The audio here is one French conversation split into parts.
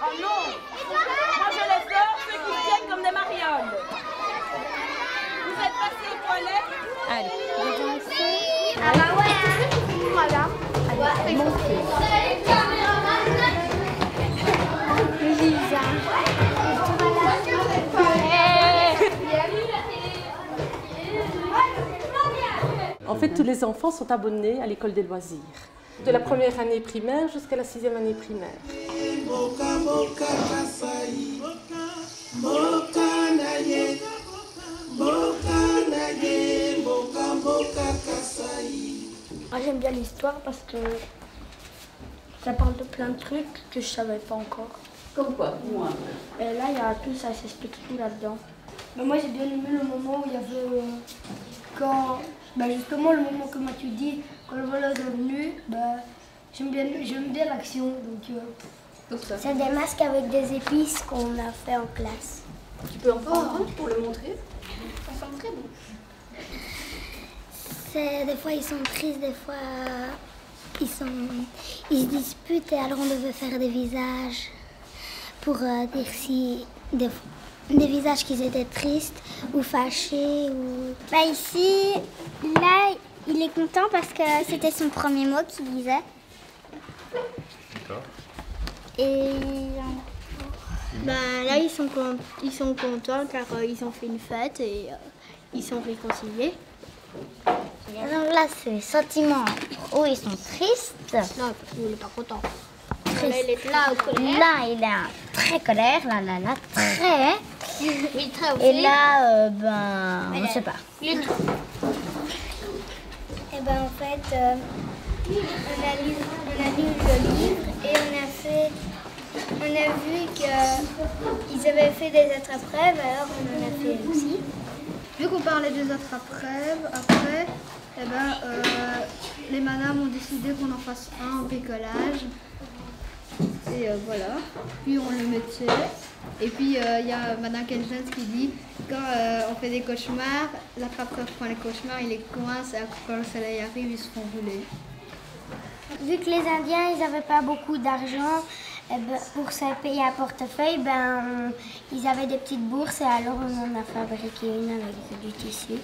Oh non! Moi je les sors, ceux qui tiennent comme des marionnes. Vous êtes passés aux toilettes? Allez. Ah bah ouais, voilà. Allez, montez. Lisa. En fait, tous les enfants sont abonnés à l'école des loisirs, de la première année primaire jusqu'à la 6e année primaire. Moi j'aime bien l'histoire parce que ça parle de plein de trucs que je savais pas encore. Comme quoi, moi. Et là il y a tout, ça s'explique tout là-dedans. Mais moi j'ai bien aimé le moment où il y avait quand, justement le moment que tu dis, quand le voleur est revenu, j'aime bien l'action. Donc, C'est des masques avec des épices qu'on a fait en classe. Tu peux en prendre un pour le montrer? Ça sent très bon. Des fois ils sont tristes, des fois ils se disputent et alors on devait faire des visages pour dire si des visages qui étaient tristes ou fâchés ou. Ici, là, il est content parce que c'était son premier mot qu'il disait. D'accord. Et là ils sont contents car ils ont fait une fête et ils sont réconciliés. donc là, c'est les sentiments où ils sont tristes. Non, il n'est pas content. Triste. Là, il est là, colère. Là, il est très colère. Là, très. Oui, très aussi. Et là, on ne sait pas. Il est tout. Et en fait, on a lu le livre et on a vu qu'ils avaient fait des attrape-rêves, alors on en a fait aussi. Vu qu'on parlait des attrape-rêves, après, les madames ont décidé qu'on en fasse un en bricolage. Et voilà. Puis on le mettait. Et puis il y a Madame Kenjens qui dit quand on fait des cauchemars, l'attrape-rêve prend les cauchemars, il les coince et quand le soleil arrive, ils se font rouler. Vu que les Indiens, ils n'avaient pas beaucoup d'argent pour se payer à portefeuille, ils avaient des petites bourses et alors on en a fabriqué une avec du tissu.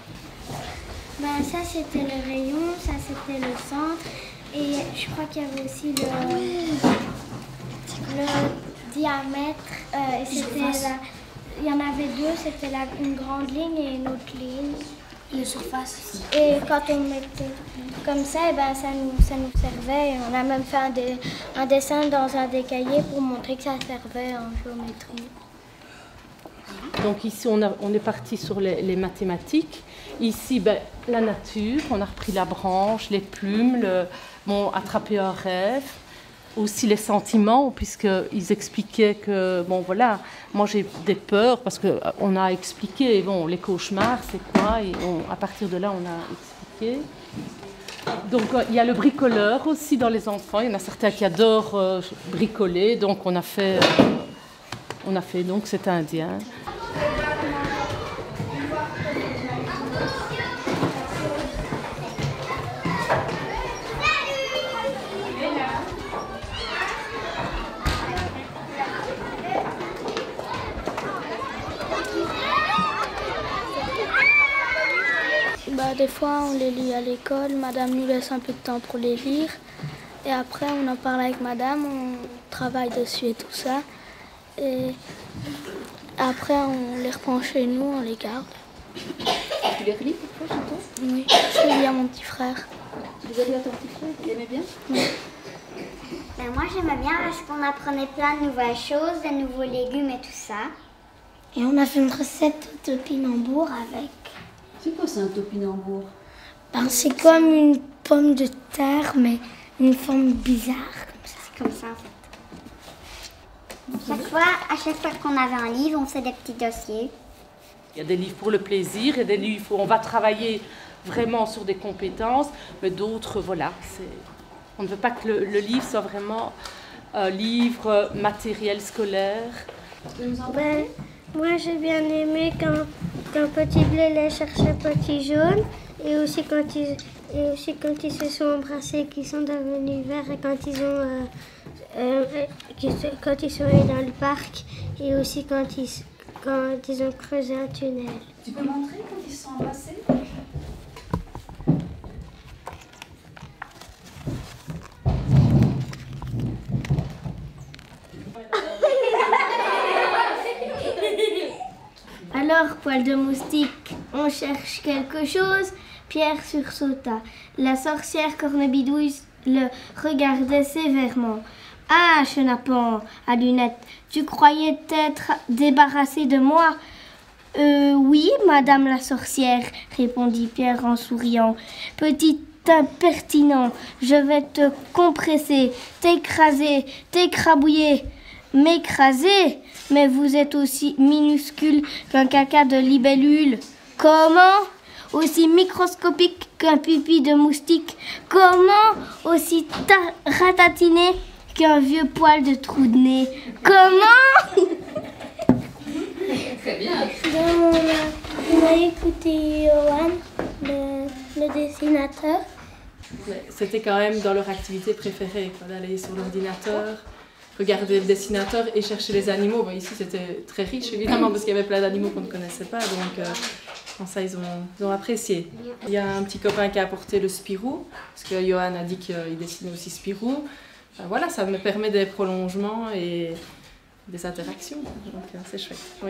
Ça c'était le rayon, ça c'était le centre et je crois qu'il y avait aussi le diamètre. Il y en avait deux, c'était une grande ligne et une autre ligne. Et la surface aussi. Et quand on mettait comme ça, ça nous servait. On a même fait un dessin dans un des cahiers pour montrer que ça servait en géométrie. Donc ici, on est parti sur les mathématiques. Ici, la nature, on a repris la branche, les plumes, attraper un rêve. Aussi les sentiments, puisqu'ils expliquaient que, moi j'ai des peurs, parce qu'on a expliqué, les cauchemars, c'est quoi, et à partir de là, on a expliqué. Donc, il y a le bricoleur aussi dans les enfants, il y en a certains qui adorent bricoler, donc on a fait donc cet indien. Des fois, on les lit à l'école. Madame nous laisse un peu de temps pour les lire. Et après, on en parle avec madame, on travaille dessus et tout ça. Et après, on les reprend chez nous, on les garde. Tu les relis parfois chez toi? Oui, je les lis à mon petit frère. Tu les as lus à ton petit frère? Il aimait bien? Oui. Moi, j'aimais bien parce qu'on apprenait plein de nouvelles choses, de nouveaux légumes et tout ça. Et on a fait une recette de topinambour avec. C'est quoi ça, un topinambour? C'est comme une pomme de terre, mais une forme bizarre, comme ça. C'est comme ça, en fait. À chaque fois qu'on avait un livre, on faisait des petits dossiers. Il y a des livres pour le plaisir, il y a des livres où on va travailler vraiment sur des compétences, mais d'autres, on ne veut pas que le livre soit vraiment un livre matériel scolaire. Moi, j'ai bien aimé quand Petit Bleu allait chercher Petit Jaune et aussi quand ils se sont embrassés, qu'ils sont devenus verts et quand ils ont quand ils sont allés dans le parc et aussi quand ils ont creusé un tunnel. Tu peux montrer quand ils se sont embrassés? Alors, poil de moustique, on cherche quelque chose. Pierre sursauta. La sorcière Cornebidouille le regardait sévèrement. Ah, chenapan à lunettes, tu croyais t'être débarrassé de moi? Oui, madame la sorcière, répondit Pierre en souriant. Petit impertinent, je vais te compresser, t'écraser, t'écrabouiller. M'écraser? Mais vous êtes aussi minuscule qu'un caca de libellule. Comment? Aussi microscopique qu'un pipi de moustique. Comment? Aussi ratatiné qu'un vieux poil de trou de nez. Comment? Très bien. On a écouté Johan, le dessinateur. C'était quand même dans leur activité préférée, d'aller sur l'ordinateur, regarder le dessinateur et chercher les animaux. Bon, ici, c'était très riche, évidemment, parce qu'il y avait plein d'animaux qu'on ne connaissait pas. Donc, ça, ils ont apprécié. Il y a un petit copain qui a apporté le Spirou, parce que Johan a dit qu'il dessinait aussi Spirou. Voilà, ça me permet des prolongements et des interactions. Donc, c'est chouette. Oui.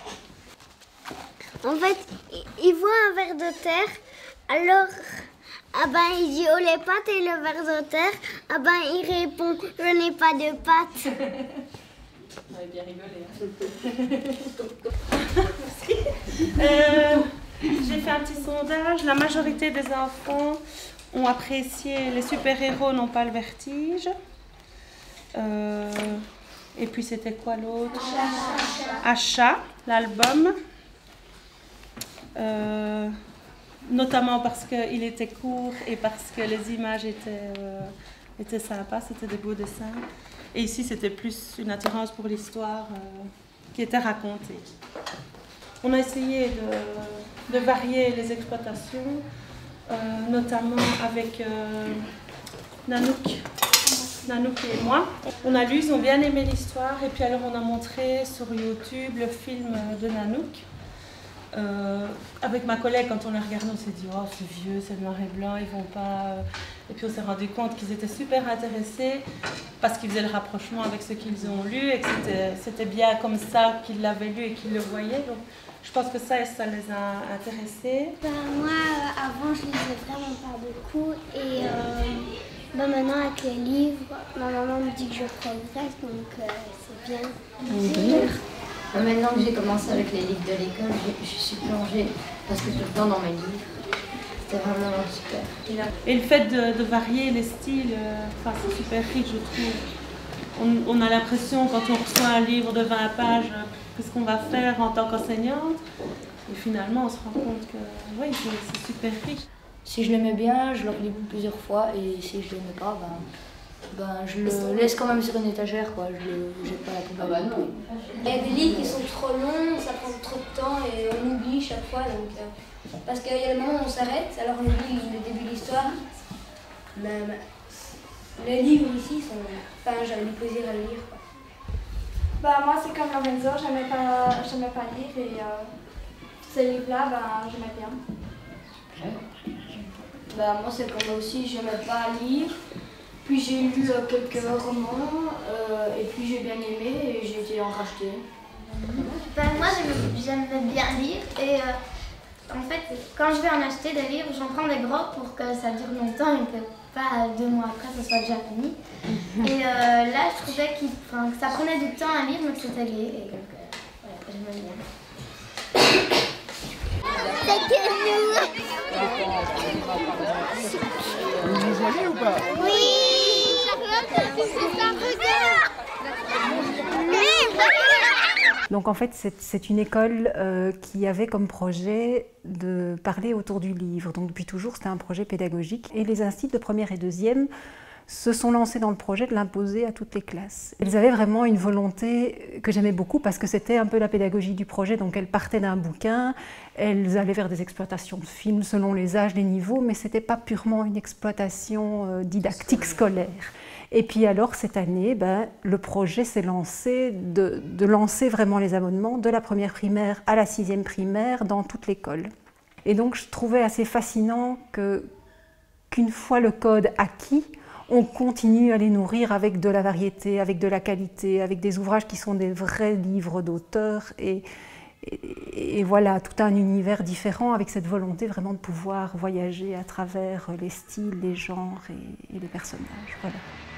En fait, il voit un ver de terre, alors il dit oh les pattes et le ver de terre, il répond je n'ai pas de pattes. On avait bien rigolé. J'ai fait un petit sondage. La majorité des enfants ont apprécié les super-héros n'ont pas le vertige. Et puis c'était quoi l'autre? Achat, l'album. Notamment parce qu'il était court et parce que les images étaient sympas, c'était des beaux dessins. Et ici, c'était plus une attirance pour l'histoire qui était racontée. On a essayé de varier les exploitations, notamment avec Nanouk et moi. On a lu, ils ont bien aimé l'histoire et puis alors on a montré sur YouTube le film de Nanouk. Avec ma collègue, quand on l'a regardé, on s'est dit oh c'est vieux, c'est noir et blanc, ils vont pas. Et puis on s'est rendu compte qu'ils étaient super intéressés parce qu'ils faisaient le rapprochement avec ce qu'ils ont lu et que c'était bien comme ça qu'ils l'avaient lu et qu'ils le voyaient. Donc je pense que ça les a intéressés. Moi, avant, je lisais vraiment pas beaucoup et maintenant avec les livres, ma maman me dit que je progresse, donc c'est bien. Maintenant que j'ai commencé avec les livres de l'école, je suis plongée presque tout le temps dans mes livres. C'était vraiment super. Et le fait de varier les styles, c'est super riche, je trouve. On a l'impression, quand on reçoit un livre de 20 pages, qu'est-ce qu'on va faire en tant qu'enseignante? Et finalement, on se rend compte que oui, c'est super riche. Si je l'aimais bien, je le relis plusieurs fois et si je l'aimais pas, je le laisse quand même sur une étagère, quoi. Je jette pas la poubelle. Il y a des livres qui sont trop longs, ça prend trop de temps et on oublie chaque fois. Donc, parce qu'il y a des moments où on s'arrête, alors on oublie le début de l'histoire. Les livres ici sont. Enfin, j'avais du plaisir à le lire, quoi. Moi, c'est comme Lorenzo, j'aimais pas lire et ces livres-là, j'aimais bien. Moi, c'est comme moi aussi, j'aimais pas lire. Puis j'ai lu quelques romans et puis j'ai bien aimé et j'ai été en racheter. Moi j'aimais bien lire et en fait quand je vais en acheter des livres j'en prends des gros pour que ça dure longtemps et que pas 2 mois après ça soit déjà fini. Et là je trouvais que ça prenait du temps à lire mais que c'était gai et donc j'aimais bien. C'est que nous. Vous voyez ou pas? Oui. Donc en fait, c'est une école qui avait comme projet de parler autour du livre. Donc depuis toujours, c'était un projet pédagogique. Et les instituts de première et deuxième se sont lancés dans le projet de l'imposer à toutes les classes. Elles avaient vraiment une volonté que j'aimais beaucoup parce que c'était un peu la pédagogie du projet. Donc elles partaient d'un bouquin, elles allaient vers des exploitations de films selon les âges, les niveaux, mais ce n'était pas purement une exploitation didactique scolaire. Et puis alors cette année, le projet s'est lancé de lancer vraiment les abonnements de la première primaire à la 6e primaire dans toute l'école. Et donc je trouvais assez fascinant qu'une fois le code acquis, on continue à les nourrir avec de la variété, avec de la qualité, avec des ouvrages qui sont des vrais livres d'auteurs et voilà, tout un univers différent avec cette volonté vraiment de pouvoir voyager à travers les styles, les genres et les personnages. Voilà.